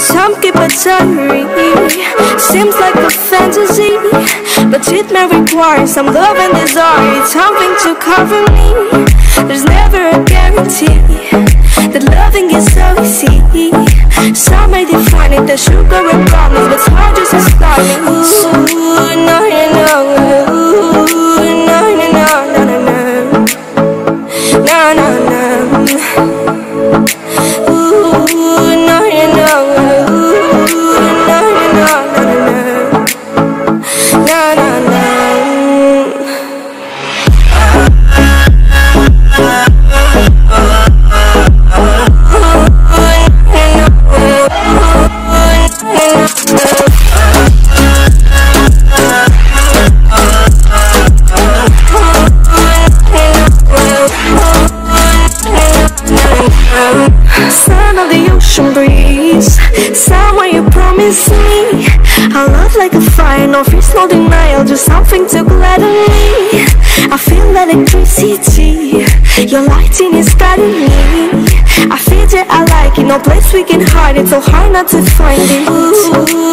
Some keep a diary. Seems like a fantasy, but it may require some love and desire. Something to cover me. There's never a guarantee that loving is so easy. Some may define it as sugar and promise, but it's hard just as starting. Ooh, no, no, no. Ooh, no, no, no, no, no, no. No, no, no. Ooh, no, no, no. Ooh, no, no, no, no, no. No, no, no. Sound of the ocean breeze, somewhere you promise me I love like a fire, no fears, no denial, just something to gladden me. I feel electricity, your lighting is guiding me. I feel that I like it, no place we can hide it, so hard not to find it. Ooh.